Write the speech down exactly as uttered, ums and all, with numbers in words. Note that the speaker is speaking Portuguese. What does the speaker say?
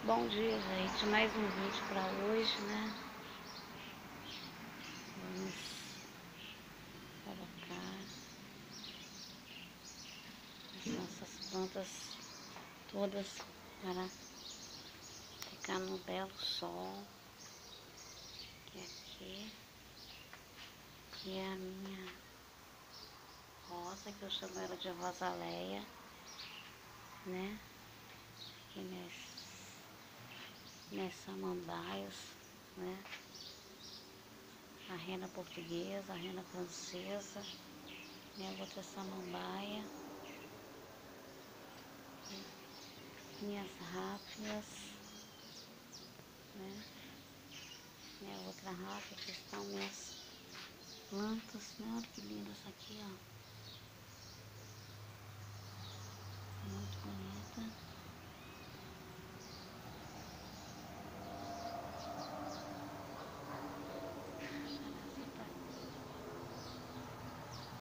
Bom dia, gente. Mais um vídeo para hoje, né? Vamos colocar as nossas plantas todas para ficar no belo sol. E aqui, que é a minha rosa, que eu chamo ela de Rosaleia, né? Aqui nesse minhas samambaias, né? A rena portuguesa, a rena francesa, minha outra samambaia, minhas ráfias, né? Minha outra ráfia, que estão minhas plantas, né? Olha que lindas aqui, ó.